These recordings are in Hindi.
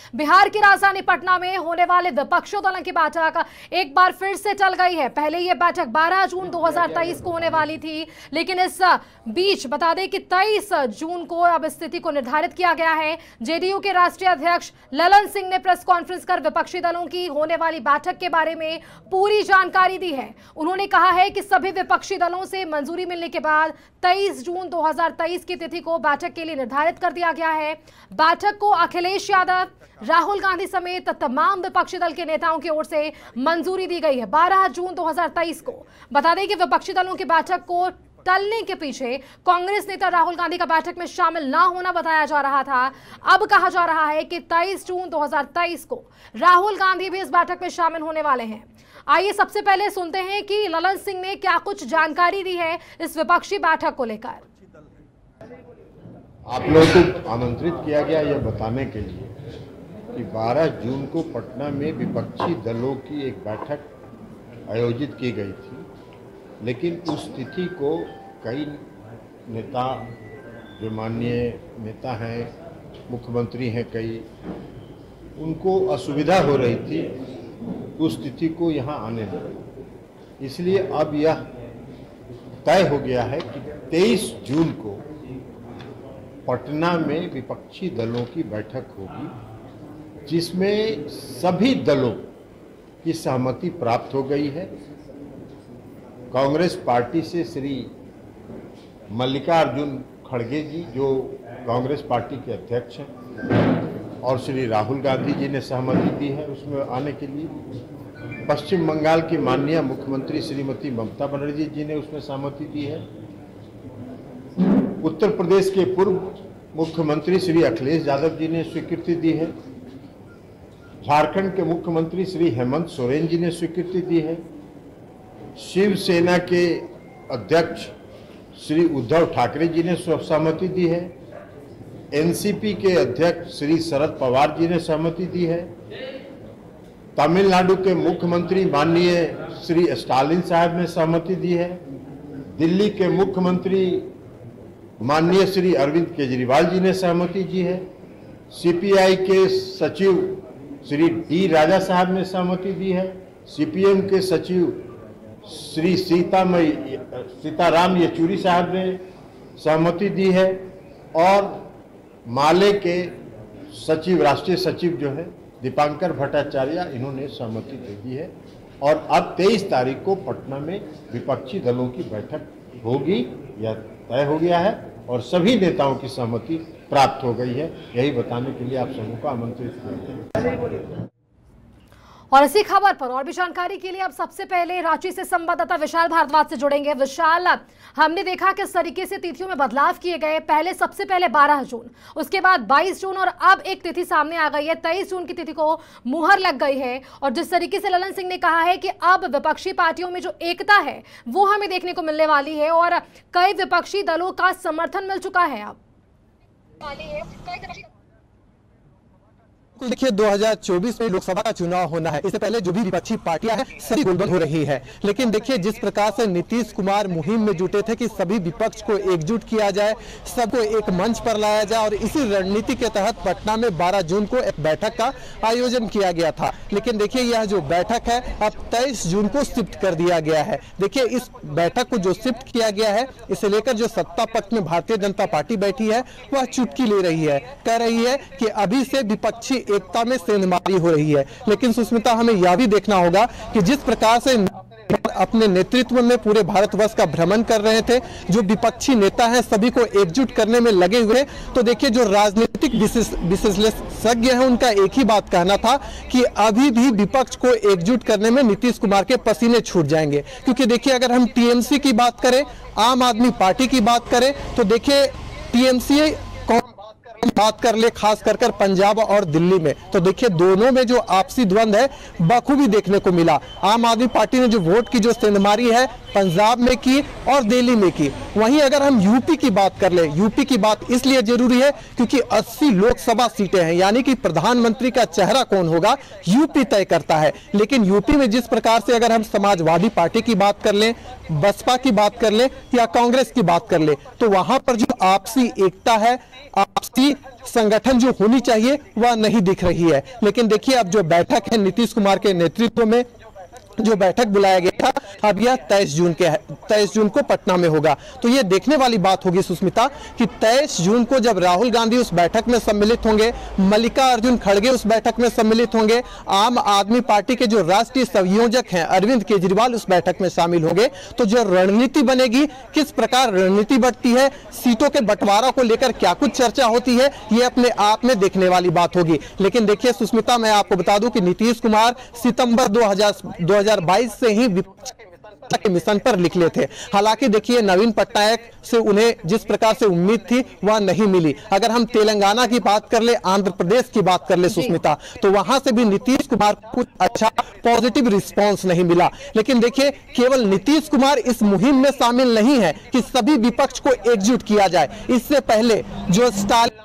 बिहार की राजधानी पटना में होने वाले विपक्षी दलों की बैठक एक बार फिर से टल गई है। पहले यह बैठक 12 जून 2023 को होने वाली थी, लेकिन इस बीच बता दें कि 23 जून को अब स्थिति को निर्धारित किया गया है। जेडीयू के राष्ट्रीय अध्यक्ष ललन सिंह ने प्रेस कॉन्फ्रेंस कर विपक्षी दलों की होने वाली बैठक के बारे में पूरी जानकारी दी है। उन्होंने कहा है कि सभी विपक्षी दलों से मंजूरी मिलने के बाद 23 जून 2023 की तिथि को बैठक के लिए निर्धारित कर दिया गया है। बैठक को अखिलेश यादव, राहुल गांधी समेत तमाम विपक्षी दल के नेताओं की ओर से मंजूरी दी गई है 12 जून 2023 को। बता दें कि विपक्षी दलों की बैठक को टलने के पीछे कांग्रेस नेता राहुल गांधी का बैठक में शामिल ना होना बताया जा रहा था। अब कहा जा रहा है कि 23 जून 2023 को राहुल गांधी भी इस बैठक में शामिल होने वाले हैं। आइए सबसे पहले सुनते हैं कि ललन सिंह ने क्या कुछ जानकारी दी है इस विपक्षी बैठक को लेकर। आप लोगों को आमंत्रित किया गया यह बताने के लिए कि 12 जून को पटना में विपक्षी दलों की एक बैठक आयोजित की गई थी, लेकिन उस तिथि को कई नेता, जो माननीय नेता हैं, मुख्यमंत्री हैं कई, उनको असुविधा हो रही थी उस तिथि को यहाँ आने में। इसलिए अब यह तय हो गया है कि 23 जून को पटना में विपक्षी दलों की बैठक होगी, जिसमें सभी दलों की सहमति प्राप्त हो गई है। कांग्रेस पार्टी से श्री मल्लिकार्जुन खड़गे जी, जो कांग्रेस पार्टी के अध्यक्ष हैं, और श्री राहुल गांधी जी ने सहमति दी है उसमें आने के लिए। पश्चिम बंगाल की माननीय मुख्यमंत्री श्रीमती ममता बनर्जी जी ने उसमें सहमति दी है। उत्तर प्रदेश के पूर्व मुख्यमंत्री श्री अखिलेश यादव जी ने स्वीकृति दी है। झारखंड के मुख्यमंत्री श्री हेमंत सोरेन जी ने स्वीकृति दी है। शिवसेना के अध्यक्ष श्री उद्धव ठाकरे जी ने सहमति दी है। एनसीपी के अध्यक्ष श्री शरद पवार जी ने सहमति दी है। तमिलनाडु के मुख्यमंत्री माननीय श्री स्टालिन साहब ने सहमति दी है। दिल्ली के मुख्यमंत्री माननीय श्री अरविंद केजरीवाल जी ने सहमति दी है। सीपीआई के सचिव श्री डी राजा साहब ने सहमति दी है। सीपीएम के सचिव श्री सीताराम येचुरी साहब ने सहमति दी है, और माले के सचिव, राष्ट्रीय सचिव जो है दीपांकर भट्टाचार्य, इन्होंने सहमति दे दी है। और अब 23 तारीख को पटना में विपक्षी दलों की बैठक होगी, यह तय हो गया है और सभी नेताओं की सहमति प्राप्त हो गई है। यही बताने के लिए आप सबों को आमंत्रित किया है। और इसी खबर पर और भी जानकारी के लिए अब सबसे पहले रांची से संवाददाता विशाल भारद्वाज से जुड़ेंगे। विशाल, हमने देखा किस तरीके से तिथियों में बदलाव किए गए। पहले सबसे पहले 12 जून, उसके बाद 22 जून और अब एक तिथि सामने आ गई है, 23 जून की तिथि को मुहर लग गई है। और जिस तरीके से ललन सिंह ने कहा है कि अब विपक्षी पार्टियों में जो एकता है वो हमें देखने को मिलने वाली है और कई विपक्षी दलों का समर्थन मिल चुका है। अब देखिए 2024 में लोकसभा का चुनाव होना है, इससे पहले जो भी विपक्षी पार्टियां हैं सभी गोलबंद हो रही है। लेकिन देखिए जिस प्रकार से नीतीश कुमार मुहिम में जुटे थे कि सभी विपक्ष को एकजुट किया जाए, सबको एक मंच पर लाया जाए, और इसी रणनीति के तहत पटना में 12 जून को एक बैठक का आयोजन किया गया था। लेकिन देखिए यह जो बैठक है अब 23 जून को शिफ्ट कर दिया गया है। देखिए इस बैठक को जो शिफ्ट किया गया है, इसे लेकर जो सत्ता पक्ष में भारतीय जनता पार्टी बैठी है वह चुटकी ले रही है, कह रही है कि अभी से विपक्षी एकता में सेंधमारी हो रही है। लेकिन सुष्मिता, हमें यह भी देखना होगा कि जिस प्रकार से अपने नेतृत्व में पूरे भारतवर्ष का भ्रमण कर रहे थे, जो विपक्षी नेता हैं सभी को एकजुट करने में लगे हुए, तो देखिए जो राजनीतिक विशेषज्ञ हैं उनका एक ही बात कहना था कि अभी भी विपक्ष को एकजुट करने में नीतीश कुमार के पसीने छूट जाएंगे। क्योंकि देखिए अगर हम टीएमसी की बात करें, आम आदमी पार्टी की बात करें, तो देखिए टीएमसी बात कर ले खास कर पंजाब और दिल्ली में, तो देखिए दोनों में जो आपसी द्वंद है बखूबी देखने को मिला। आम आदमी पार्टी ने जो वोट की जो सेंधमारी है पंजाब में की और दिल्ली में की। वहीं अगर हम यूपी की बात कर ले, यूपी की बात इसलिए जरूरी है क्योंकि 80 लोकसभा सीटें हैं, यानी कि प्रधानमंत्री का चेहरा कौन होगा यूपी तय करता है। लेकिन यूपी में जिस प्रकार से अगर हम समाजवादी पार्टी की बात कर लें, बसपा की बात कर लें या कांग्रेस की बात कर ले, तो वहां पर जो आपसी एकता है, आपसी संगठन जो होनी चाहिए वह नहीं दिख रही है। लेकिन देखिए अब जो बैठक है नीतीश कुमार के नेतृत्व में जो बैठक बुलाया गया था, अब यह 23 जून को पटना में होगा। तो ये देखने वाली बात होगी सुष्मिता कि 23 जून को जब राहुल गांधी उस बैठक में सम्मिलित होंगे, मल्लिकार्जुन खड़गे उस बैठक में सम्मिलित होंगे, आम आदमी पार्टी के जो राष्ट्रीय संयोजक हैं अरविंद केजरीवाल उस बैठक में शामिल होंगे, तो जो रणनीति बनेगी, किस प्रकार रणनीति बढ़ती है, सीटों के बंटवारा को लेकर क्या कुछ चर्चा होती है, ये अपने आप में देखने वाली बात होगी। लेकिन देखिए सुष्मिता, मैं आपको बता दूं कि नीतीश कुमार सितंबर 2022 से ही विपक्ष के मिशन पर निकले थे। हालांकि देखिए नवीन पटनायक से उन्हें जिस प्रकार से उम्मीद थी वह नहीं मिली। अगर हम तेलंगाना की बात कर ले, आंध्र प्रदेश की बात कर ले सुष्मिता, तो वहां से भी नीतीश कुमार को कुछ अच्छा पॉजिटिव रिस्पांस नहीं मिला। लेकिन देखिए केवल नीतीश कुमार इस मुहिम में शामिल नहीं है कि सभी विपक्ष को एकजुट किया जाए। इससे पहले जो स्टालिन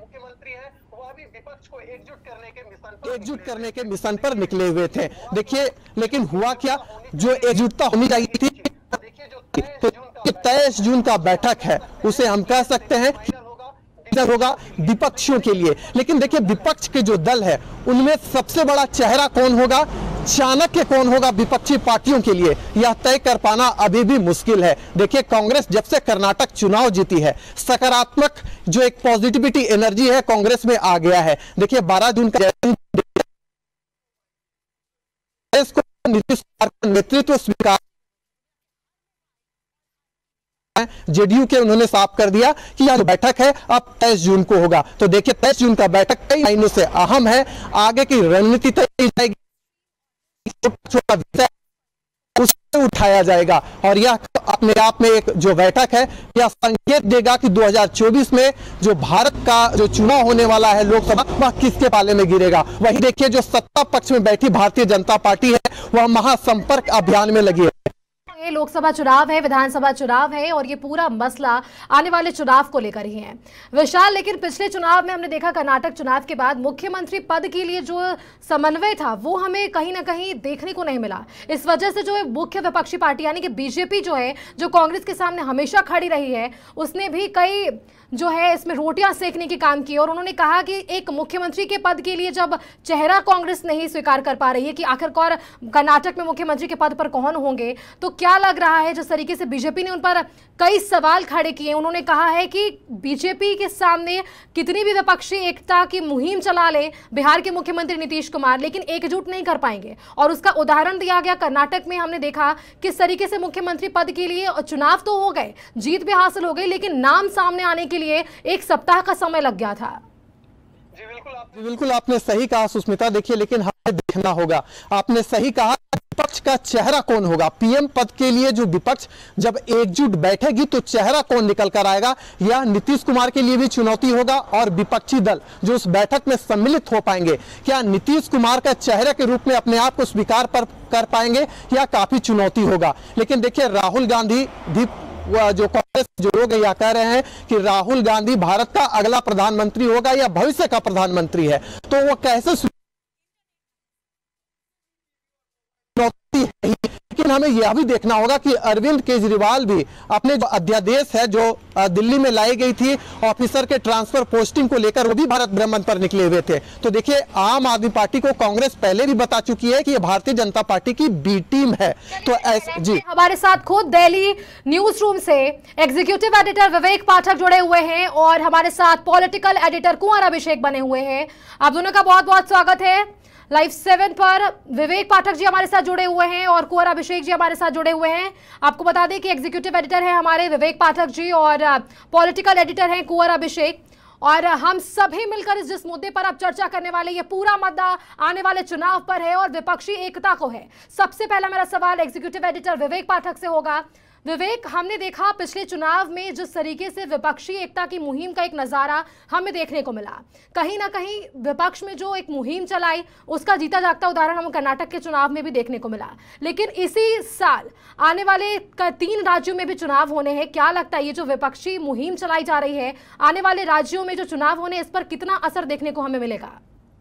एकजुट करने के मिशन पर निकले हुए थे। देखिए लेकिन हुआ क्या, जो एकजुटता होनी चाहिए थी, तो 23 जून का बैठक है उसे हम कह सकते हैं होगा विपक्षियों के लिए। लेकिन देखिए विपक्ष के जो दल है उनमें सबसे बड़ा चेहरा कौन होगा, चाणक्य कौन होगा विपक्षी पार्टियों के लिए, यह तय कर पाना अभी भी मुश्किल है। देखिए कांग्रेस जब से कर्नाटक चुनाव जीती है, सकारात्मक जो एक पॉजिटिविटी एनर्जी है कांग्रेस में आ गया है। देखिए 12 जून का नीतीश कुमार का नेतृत्व स्वीकार, जेडीयू के उन्होंने साफ कर दिया कि यह बैठक है अब 23 जून को होगा। तो देखिए 23 जून का बैठक कई महीनों से अहम है, आगे की रणनीति तय की जाएगी, छोटा विषय उससे उठाया जाएगा। और यह अपने आप में एक जो बैठक है यह संकेत देगा कि 2024 में जो भारत का जो चुनाव होने वाला है लोकसभा, वह किसके पाले में गिरेगा। वही देखिए जो सत्ता पक्ष में बैठी भारतीय जनता पार्टी है वह महासंपर्क अभियान में लगी है। ये लोकसभा चुनाव है, विधानसभा चुनाव है और ये पूरा मसला आने वाले चुनाव को लेकर ही है विशाल। लेकिन पिछले चुनाव में हमने देखा कर्नाटक चुनाव के बाद मुख्यमंत्री पद के लिए जो समन्वय था वो हमें कहीं ना कहीं देखने को नहीं मिला। इस वजह से जो मुख्य विपक्षी पार्टी यानी कि बीजेपी जो है, जो कांग्रेस के सामने हमेशा खड़ी रही है, उसने भी कई जो है इसमें रोटियां सेकने की काम की। और उन्होंने कहा कि एक मुख्यमंत्री के पद के लिए जब चेहरा कांग्रेस नहीं स्वीकार कर पा रही है कि आखिरकार कर्नाटक में मुख्यमंत्री के पद पर कौन होंगे, तो क्या लग रहा है जिस तरीके से बीजेपी ने उन पर कई सवाल खड़े किए। उन्होंने कहा है कि बीजेपी के सामने कितनी भी विपक्षी एकता की मुहिम चला ले बिहार के मुख्यमंत्री नीतीश कुमार, लेकिन एकजुट नहीं कर पाएंगे। और उसका उदाहरण दिया गया कर्नाटक में। हमने देखा किस तरीके से मुख्यमंत्री पद के लिए चुनाव तो हो गए, जीत भी हासिल हो गई, लेकिन नाम सामने आने के लिए 1 सप्ताह का समय लग गया था। जी बिल्कुल आपने सही कहा सुष्मिता। देखिए लेकिन हमें देखना होगा, आपने सही कहा विपक्ष का चेहरा कौन होगा। पीएम पद के लिए जो विपक्ष जब एकजुट बैठेगी तो चेहरा कौन निकल कर आएगा, यह नीतीश कुमार के लिए भी चुनौती होगा। और विपक्षी दल जो उस बैठक में सम्मिलित हो पाएंगे, क्या नीतीश कुमार का चेहरे के रूप में अपने आप को स्वीकार कर पाएंगे, यह काफी चुनौती होगा। लेकिन देखिए राहुल गांधी भी जो कांग्रेस जो लोग यह कह रहे हैं कि राहुल गांधी भारत का अगला प्रधानमंत्री होगा या भविष्य का प्रधानमंत्री है, तो वो कैसे लेकिन हमें यह भी देखना होगा कि अरविंद केजरीवाल भी अपने जो अध्यादेश है जो दिल्ली में लाई गई थी ऑफिसर के ट्रांसफर पोस्टिंग को लेकर, वो भी भारत भ्रमण पर निकले हुए थे। तो देखिए आम आदमी पार्टी को कांग्रेस पहले भी बता चुकी है कि ये भारतीय जनता पार्टी की बी टीम है। तो ऐसे जी हमारे साथ खुद दिल्ली न्यूज रूम से एग्जीक्यूटिव एडिटर विवेक पाठक जुड़े हुए हैं और हमारे साथ पॉलिटिकल एडिटर कुंवर अभिषेक बने हुए हैं। आप दोनों का बहुत बहुत स्वागत है लाइव 7 पर। विवेक पाठक जी हमारे साथ जुड़े हुए हैं और कुंवर अभिषेक जी हमारे साथ जुड़े हुए हैं। आपको बता दें कि एग्जीक्यूटिव एडिटर है हमारे विवेक पाठक जी और पॉलिटिकल एडिटर हैं कुंवर अभिषेक। और हम सभी मिलकर इस जिस मुद्दे पर अब चर्चा करने वाले, ये पूरा मुद्दा आने वाले चुनाव पर है और विपक्षी एकता को है। सबसे पहला मेरा सवाल एग्जीक्यूटिव एडिटर विवेक पाठक से होगा। विवेक, हमने देखा पिछले चुनाव में जिस तरीके से विपक्षी एकता की मुहिम का एक नजारा हमें देखने को मिला, कहीं ना कहीं विपक्ष में जो एक मुहिम चलाई उसका जीता जागता उदाहरण हमें कर्नाटक के चुनाव में भी देखने को मिला। लेकिन इसी साल आने वाले 3 राज्यों में भी चुनाव होने हैं। क्या लगता है ये जो विपक्षी मुहिम चलाई जा रही है, आने वाले राज्यों में जो चुनाव होने, इस पर कितना असर देखने को हमें मिलेगा?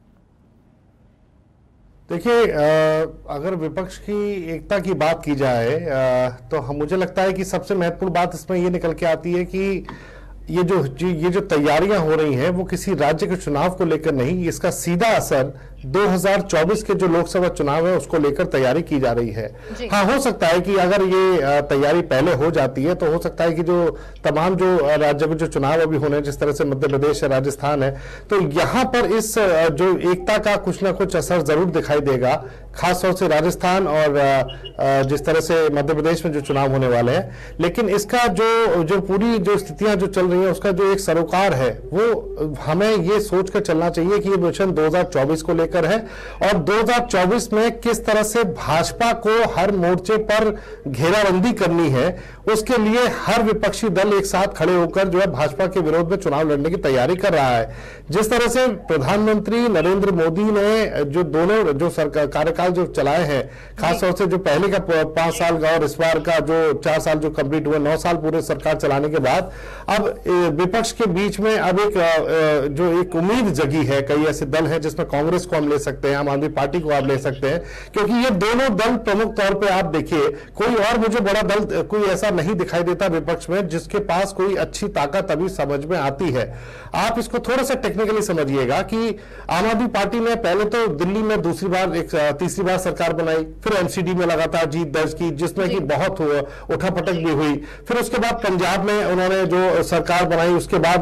देखिए, अगर विपक्ष की एकता की बात की जाए तो मुझे लगता है कि सबसे महत्वपूर्ण बात इसमें ये निकल के आती है कि ये जो तैयारियां हो रही हैं वो किसी राज्य के चुनाव को लेकर नहीं, इसका सीधा असर 2024 के जो लोकसभा चुनाव है उसको लेकर तैयारी की जा रही है। हाँ, हो सकता है कि अगर ये तैयारी पहले हो जाती है तो हो सकता है कि जो तमाम जो राज्यों में जो चुनाव अभी होने, जिस तरह से मध्य प्रदेश है, राजस्थान है, तो यहाँ पर इस जो एकता का कुछ ना कुछ असर जरूर दिखाई देगा, खासतौर से राजस्थान और जिस तरह से मध्य प्रदेश में जो चुनाव होने वाले हैं। लेकिन इसका जो पूरी जो स्थितियां जो चल रही है उसका जो एक सरोकार है वो हमें ये सोचकर चलना चाहिए कि ये मिशन 2024 को लेकर है और 2024 में किस तरह से भाजपा को हर मोर्चे पर घेराबंदी करनी है, उसके लिए हर विपक्षी दल एक साथ खड़े होकर जो है भाजपा के विरोध में चुनाव लड़ने की तैयारी कर रहा है। जिस तरह से प्रधानमंत्री नरेंद्र मोदी ने जो दोनों जो सरकार कार्यकाल जो चलाए हैं, खासतौर से जो पहले का 5 साल का और इस बार का जो 4 साल जो कंप्लीट हुए, 9 साल पूरे सरकार चलाने के बाद अब विपक्ष के बीच में अब एक उम्मीद जगी है। कई ऐसे दल हैं जिसमें कांग्रेस को हम ले सकते हैं, आम आदमी पार्टी को आप ले सकते हैं, क्योंकि ये दोनों दल प्रमुख तौर पे आप देखिए, कोई और मुझे बड़ा दल कोई ऐसा नहीं दिखाई देता विपक्ष में जिसके पास कोई अच्छी ताकत अभी समझ में आती है। आप इसको थोड़ा सा टेक्निकली समझिएगा कि आम आदमी पार्टी ने पहले तो दिल्ली में तीसरी बार सरकार बनाई, फिर एमसीडी में लगातार जीत दर्ज की जिसमें कि बहुत उठापटक भी हुई, फिर उसके बाद पंजाब में उन्होंने जो सरकार बनाई, उसके बाद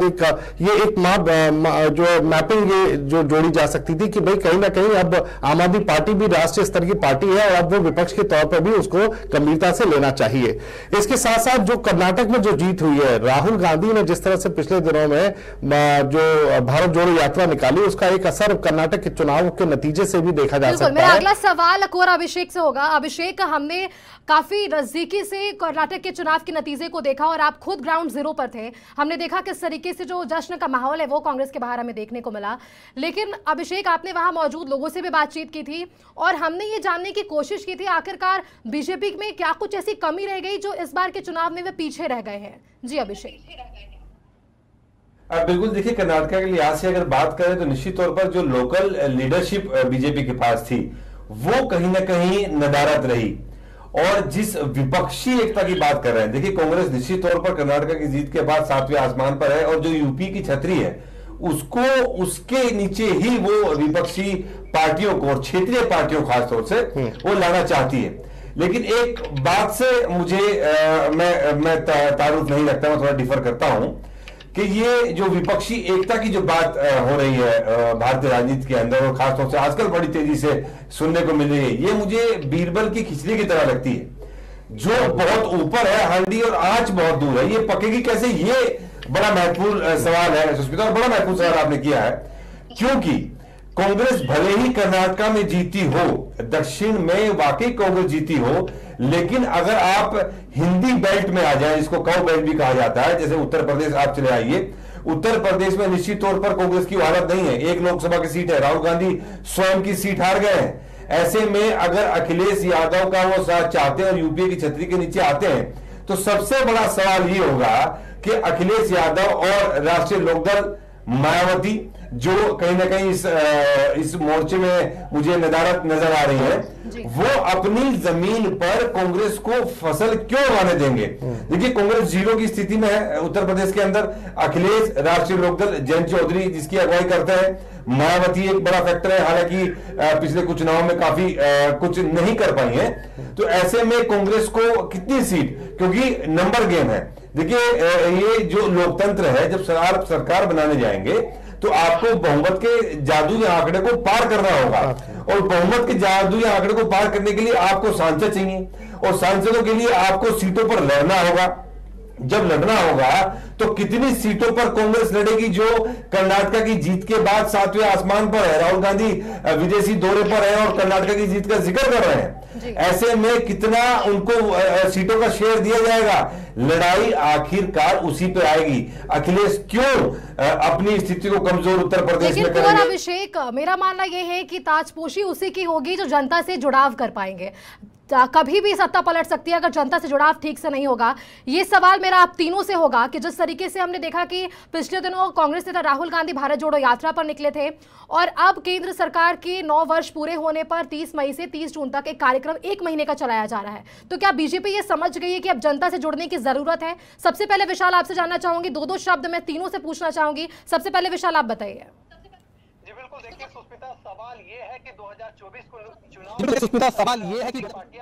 जो मैपिंग ये जो जोड़ी जा सकती थी कि भाई कहीं ना कहीं अब आम आदमी पार्टी भी राष्ट्रीय स्तर की पार्टी है और अब वो विपक्ष के तौर पर भी उसको गंभीरता से लेना चाहिए। इसके साथ साथ जो कर्नाटक में जो जीत हुई है, राहुल गांधी ने जिस तरह से पिछले दिनों में जो भारत जोड़ो यात्रा निकाली, उसका एक असर कर्नाटक के चुनाव के नतीजे से भी देखा जा सकता है। मेरा अगला सवाल कुंवर अभिषेक से होगा। अभिषेक, हमने काफी नजदीकी से कर्नाटक के चुनाव के नतीजे को देखा और आप खुद ग्राउंड जीरो पर थे। हमने देखा किस तरीके से जो जश्न का माहौल है वो कांग्रेस के बाहर हमें देखने को मिला। लेकिन अभिषेक, आपने वहां मौजूद लोगों से भी बातचीत की थी और हमने ये जानने की कोशिश की थी आखिरकार बीजेपी में क्या कुछ ऐसी कमी रह गई जो इस बार के चुनाव में वे पीछे रह गए हैं। जी अभिषेक। बिल्कुल, देखिए, कर्नाटक के लिहाज से अगर बात करें तो निश्चित तौर पर जो लोकल लीडरशिप बीजेपी के पास थी वो कहीं ना कहीं नदारद रही। और जिस विपक्षी एकता की बात कर रहे हैं, देखिए, कांग्रेस निश्चित तौर पर कर्नाटक की जीत के बाद 7वें आसमान पर है और जो यूपी की छतरी है उसको उसके नीचे ही वो विपक्षी पार्टियों को और क्षेत्रीय पार्टियों खासतौर से वो लाना चाहती है। लेकिन एक बात से मुझे मैं तारुफ नहीं लगता, मैं थोड़ा डिफर करता हूं कि ये जो विपक्षी एकता की जो बात हो रही है भारतीय राजनीति के अंदर और खासतौर से आजकल बड़ी तेजी से सुनने को मिल रही है, ये मुझे बीरबल की खिचड़ी की तरह लगती है, जो बहुत ऊपर है हांडी और आंच बहुत दूर है। ये पकेगी कैसे, ये बड़ा महत्वपूर्ण सवाल है सुष्मिता, और बड़ा महत्वपूर्ण सवाल आपने किया है, क्योंकि कांग्रेस भले ही कर्नाटक में जीती हो, दक्षिण में वाकई कांग्रेस जीती हो, लेकिन अगर आप हिंदी बेल्ट में आ जाए, जिसको काउ बेल्ट भी कहा जाता है, जैसे उत्तर प्रदेश आप चले आइए, उत्तर प्रदेश में निश्चित तौर पर कांग्रेस की हालत नहीं है। 1 लोकसभा की सीट है, राहुल गांधी स्वयं की सीट हार गए हैं। ऐसे में अगर अखिलेश यादव का वो साथ चाहते हैं और यूपीए की छतरी के नीचे आते हैं, तो सबसे बड़ा सवाल ये होगा कि अखिलेश यादव और राष्ट्रीय लोकदल मायावती, जो कहीं ना कहीं इस मोर्चे में मुझे नदारत नजर आ रही है, वो अपनी जमीन पर कांग्रेस को फसल क्यों उगाने देंगे। देखिए, कांग्रेस 0 की स्थिति में है उत्तर प्रदेश के अंदर। अखिलेश, राष्ट्रीय लोकदल, जयंत चौधरी जिसकी अगुवाई करते हैं, मायावती एक बड़ा फैक्टर है, हालांकि पिछले कुछ चुनाव में काफी कुछ नहीं कर पाई है। तो ऐसे में कांग्रेस को कितनी सीट, क्योंकि नंबर गेम है। देखिए, ये जो लोकतंत्र है, जब सरकार बनाने जाएंगे तो आपको बहुमत के जादू या आंकड़े को पार करना होगा, और बहुमत के जादू या आंकड़े को पार करने के लिए आपको सांसद चाहिए और सांसदों के लिए आपको सीटों पर लड़ना होगा। जब लड़ना होगा तो कितनी सीटों पर कांग्रेस लड़ेगी जो कर्नाटक की जीत के बाद 7वें आसमान पर है? राहुल गांधी विदेशी दौरे पर है और कर्नाटक की जीत का जिक्र कर रहे हैं। ऐसे में कितना उनको सीटों का शेयर दिया जाएगा? लड़ाई आखिरकार उसी पे आएगी। अखिलेश क्यों अपनी स्थिति को कमजोर उत्तर प्रदेश में करेंगे? अभिषेक, मेरा मानना यह है कि ताजपोशी उसी की होगी जो जनता से जुड़ाव कर पाएंगे। कभी भी सत्ता पलट सकती है अगर जनता से जुड़ाव ठीक से नहीं होगा। ये सवाल मेरा आप तीनों से होगा कि जिस तरीके से हमने देखा कि पिछले दिनों कांग्रेस नेता राहुल गांधी भारत जोड़ो यात्रा पर निकले थे और अब केंद्र सरकार के 9 वर्ष पूरे होने पर 30 मई से 30 जून तक एक कार्यक्रम 1 महीने का चलाया जा रहा है। तो क्या बीजेपी ये समझ गई है कि अब जनता से जुड़ने की जरूरत है? सबसे पहले विशाल आपसे जानना चाहूंगी, 2-2 शब्द मैं तीनों से पूछना चाहूंगी। सबसे पहले विशाल आप बताइए। जी बिल्कुल, देखिए सुष्मिता, सवाल ये है कि 2024 को सुष्मिता, सवाल ये है कि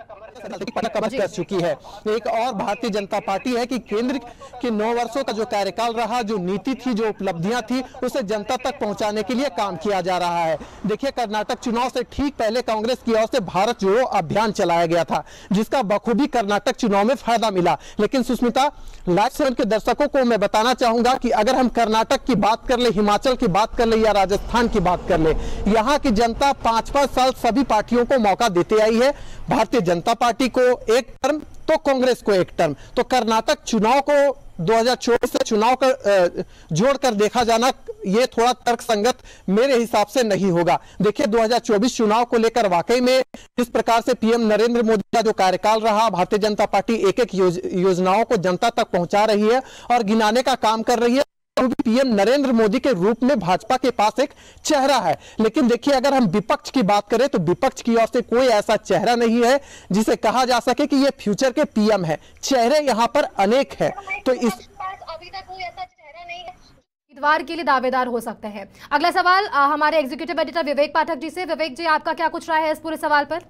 कमर कर चुकी है। एक और भारतीय जनता पार्टी है कि केंद्र के 9 वर्षों का जो कार्यकाल रहा, जो नीति थी, जो उपलब्धियां थी, उसे जनता तक पहुंचाने के लिए काम किया जा रहा है। देखिए, कर्नाटक चुनाव से ठीक पहले कांग्रेस की ओर से भारत जोड़ो अभियान चलाया गया था, जिसका बखूबी कर्नाटक चुनाव में फायदा मिला। लेकिन सुष्मिता, लाइव 7 के दर्शकों को मैं बताना चाहूंगा कि अगर हम कर्नाटक की बात कर ले, हिमाचल की बात कर ले या राजस्थान की बात कर ले, यहाँ की जनता 5-5 साल सभी पार्टियों को मौका देते आई है। भारतीय जनता पार्टी को 1 टर्म तो कांग्रेस को 1 टर्म। तो कर्नाटक चुनाव को 2024 से चुनाव कर जोड़कर देखा जाना ये थोड़ा तर्कसंगत मेरे हिसाब से नहीं होगा। देखिए, 2024 चुनाव को लेकर वाकई में जिस प्रकार से पीएम नरेंद्र मोदी का जो कार्यकाल रहा, भारतीय जनता पार्टी एक-एक योजनाओं को जनता तक पहुंचा रही है और गिनाने का काम कर रही है। पीएम नरेंद्र मोदी के रूप में भाजपा के पास एक चेहरा है। लेकिन देखिए, अगर हम विपक्ष की बात करें तो विपक्ष की ओर से कोई ऐसा चेहरा नहीं है जिसे कहा जा सके कि ये फ्यूचर के पीएम है। चेहरे यहाँ पर अनेक है। तो इस अभी तक कोई ऐसा चेहरा नहीं है उम्मीदवार के लिए दावेदार हो सकते हैं। अगला सवाल हमारे एग्जीक्यूटिव एडिटर विवेक पाठक जी से। विवेक जी, आपका क्या कुछ राय है इस पूरे सवाल पर?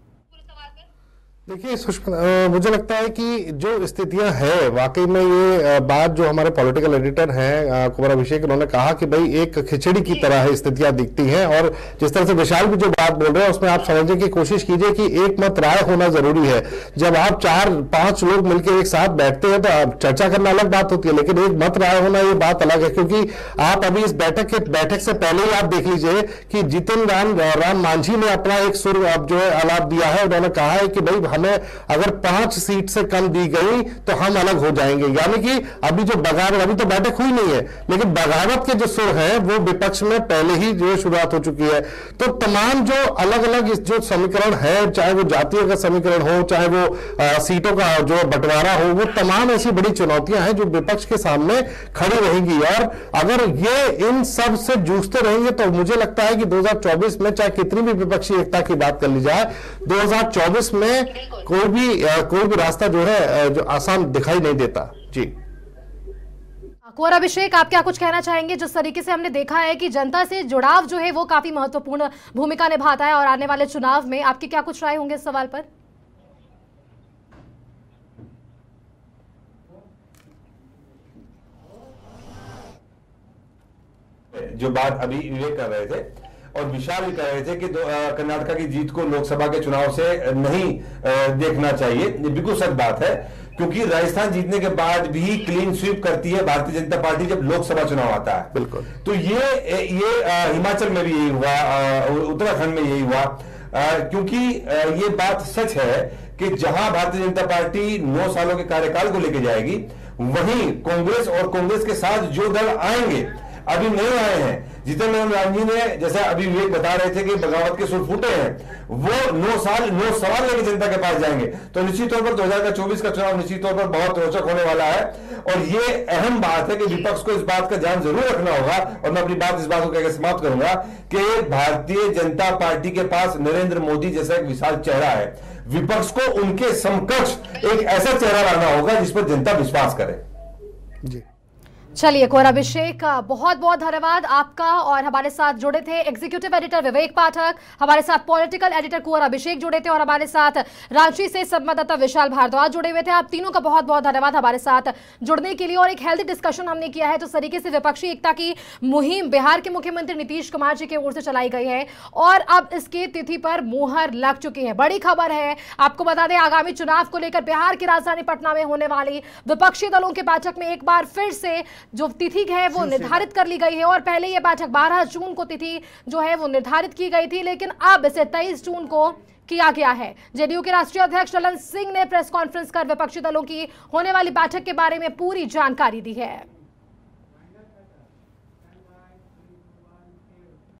देखिए सुष्मिता, मुझे लगता है कि जो स्थितियां हैं, वाकई में ये बात जो हमारे पॉलिटिकल एडिटर हैं कुमार अभिषेक, उन्होंने कहा कि भाई एक खिचड़ी की तरह है स्थितियां दिखती हैं। और जिस तरह से विशाल भी जो बात बोल रहे हैं उसमें आप समझने की कोशिश कीजिए कि एक मत राय होना जरूरी है। जब आप 4-5 लोग मिलकर एक साथ बैठते हैं तो चर्चा करना अलग बात होती है, लेकिन एक मत राय होना ये बात अलग है। क्योंकि आप अभी इस बैठक से पहले ही आप देख लीजिए कि जितिन राम मांझी ने अपना एक सुर जो है आलाप दिया है। उन्होंने कहा है कि भाई हमें अगर 5 सीट से कम दी गई तो हम अलग हो जाएंगे। यानी कि अभी जो बगावत, अभी तो बैठक हुई नहीं है, लेकिन बगावत के जो सुर हैं वो विपक्ष में पहले ही जो शुरुआत हो चुकी है। तो तमाम जो अलग अलग जो समीकरण है, चाहे वो जातीय का समीकरण हो, चाहे वो सीटों का जो बंटवारा हो, वो तमाम ऐसी बड़ी चुनौतियां हैं जो विपक्ष के सामने खड़ी रहेंगी। और अगर ये इन सब से जूझते रहेंगे तो मुझे लगता है कि 2024 में चाहे कितनी भी विपक्षी एकता की बात कर ली जाए, 2024 में कोई भी रास्ता जो है जो आसान दिखाई नहीं देता। जी कुंवर अभिषेक, आप क्या कुछ कहना चाहेंगे? जिस तरीके से हमने देखा है कि जनता से जुड़ाव जो है वो काफी महत्वपूर्ण भूमिका निभाता है और आने वाले चुनाव में आपकी क्या कुछ राय होंगे इस सवाल पर? जो बात अभी विवेक कर रहे थे और विशाल भी कह रहे थे कि कर्नाटक की जीत को लोकसभा के चुनाव से नहीं देखना चाहिए, ये बिल्कुल सच बात है। क्योंकि राजस्थान जीतने के बाद भी क्लीन स्वीप करती है भारतीय जनता पार्टी जब लोकसभा चुनाव आता है। बिल्कुल। तो ये हिमाचल में भी यही हुआ, उत्तराखंड में यही हुआ, क्योंकि ये बात सच है कि जहां भारतीय जनता पार्टी 9 सालों के कार्यकाल को लेकर जाएगी, वहीं कांग्रेस और कांग्रेस के साथ जो दल आएंगे, अभी नए आए हैं, जितेंद्र राम जी ने, जैसा अभी विवेक बता रहे थे कि बगावत के सुर फूटे हैं, वो 9 सवाल लेकर जनता के पास जाएंगे। तो निश्चित तौर पर 2024 का चुनाव निश्चित तौर पर बहुत रोचक होने वाला है। और ये अहम बात है कि विपक्ष को इस बात का ध्यान जरूर रखना होगा। और मैं अपनी बात इस बात को कहकर समाप्त करूंगा कि भारतीय जनता पार्टी के पास नरेंद्र मोदी जैसा एक विशाल चेहरा है। विपक्ष को उनके समकक्ष एक ऐसा चेहरा लाना होगा जिस पर जनता विश्वास करे। जी चलिए कुंवर अभिषेक, बहुत बहुत धन्यवाद आपका। और हमारे साथ जुड़े थे एग्जीक्यूटिव एडिटर विवेक पाठक, हमारे साथ पॉलिटिकल एडिटर कुंवर अभिषेक जुड़े थे और हमारे साथ रांची से संवाददाता विशाल भारद्वाज जुड़े हुए थे। आप तीनों का बहुत बहुत धन्यवाद हमारे साथ जुड़ने के लिए। और एक हेल्दी डिस्कशन हमने किया है। जिस तरीके से विपक्षी एकता की मुहिम बिहार के मुख्यमंत्री नीतीश कुमार जी की ओर से चलाई गई है और अब इसकी तिथि पर मुहर लग चुकी है। बड़ी खबर है, आपको बता दें आगामी चुनाव को लेकर बिहार की राजधानी पटना में होने वाली विपक्षी दलों की बैठक में एक बार फिर से जो तिथि है वो निर्धारित कर ली गई है। और पहले यह बैठक 12 जून को तिथि जो है वो निर्धारित की गई थी, लेकिन अब इसे 23 जून को किया गया है। जेडीयू के राष्ट्रीय अध्यक्ष ललन सिंह ने प्रेस कॉन्फ्रेंस कर विपक्षी दलों की होने वाली बैठक के बारे में पूरी जानकारी दी है।